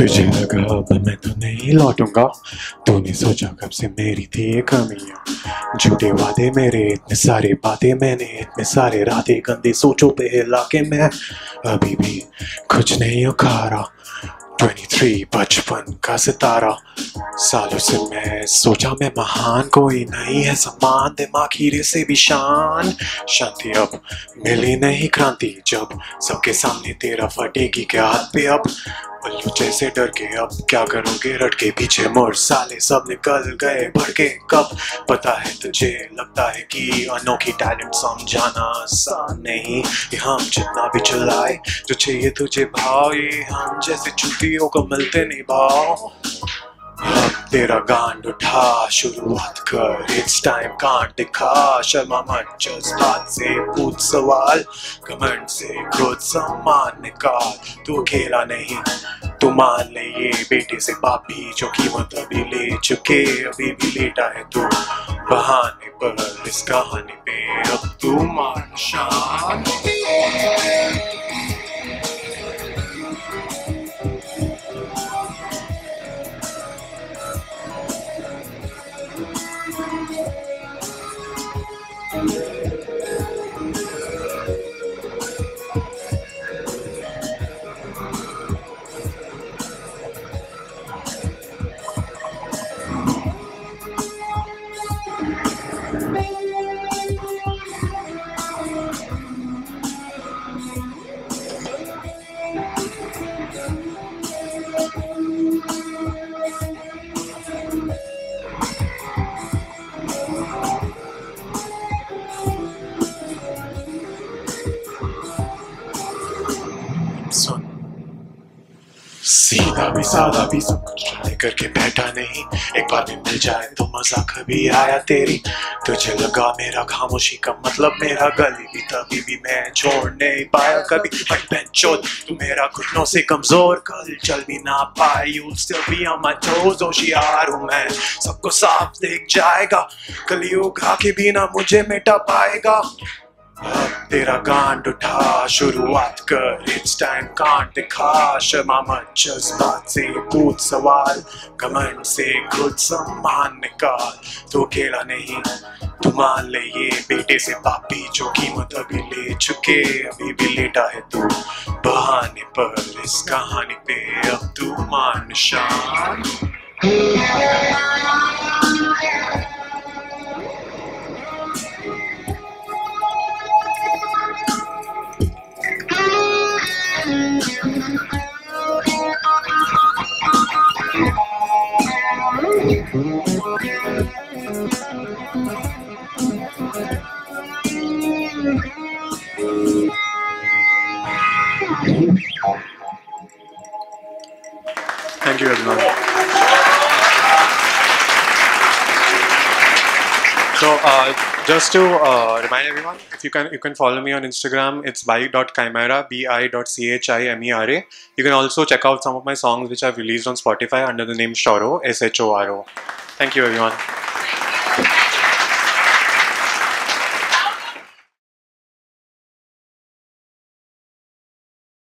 तुझे लगा अब मैं तो नहीं लौटूंगा, तूने सोचा कब से मेरी थी ये कमियां। झूठे वादे मेरे, इतने सारे बातें मैंने, इतने सारे रातें गंदे सोचों पे हिला के मैं अभी भी कुछ नहीं उखाड़ा। 23 बचपन का सितारा, सालों से मैं सोचा मैं महान, कोई नहीं है समान, दिमाग हीरे से भी शान। शांति अब मिली नहीं क्रांति, जब सबके सामने तेरा फटेगी क्या हाथ पे अब। उल्लू जैसे डर के अब क्या करोगे रट के, पीछे मोड़ साले सब निकल गए भर के कब। पता है तुझे लगता है कि अनोखी टैलेंट समझाना आसान नहीं, ये हम जितना भी चलाए जो चाहिए तुझे भाव, ये हम जैसे चुतियों को मिलते नहीं भाव। अब तेरा गांड उठा शुरुआत कर, इट्स टाइम कांट दिखा, शर्मा मत जज्बात से पूछ सवाल, घमंड से खुद सम्मान निकाल। तू अकेला नहीं, तू मान ले ये बेटे से बाप भी, जो कीमत अभी ले चुके, अभी भी लेटा है तू बहाने पर इस कहानी पे, अब तू मान शान। सुन, सीधा भी सादा भी सब कुछ ट्राई करके बैठा नहीं, एक बार भी मिल जाए तो मजा कभी आया तेरी। तुझे लगा मेरा खामोशी का मतलब मेरा गली भी, तभी भी मैं छोड़ नहीं पाया कभी। बट बेंचोद तू मेरा घुटनों से कमजोर, कल चल भी ना पाए, you'll still be on my toes, होशियार हूँ मैं सबको साफ देख जाएगा, कलयुग आके भी ना मुझे मिटा पाएगा। अब तेरा गांड उठा शुरुआत कर, इट्स टाइम कांट दिखा, शर्मा मत जज्बात से पूछ सवाल, घमंड से खुद सम्मान निकाल। तू अकेला नहीं, तू मान ले ये बेटे से पापी, जो कीमत अभी ले चुके, अभी भी लेटा है तू बहाने पर इस कहानी पे, अब तू मान शान। Thank you everyone. So just to remind everyone, if you can follow me on Instagram, it's by.chimera, bi.chimera. You can also check out some of my songs which I've released on Spotify under the name Shoro, Shoro. Thank you everyone.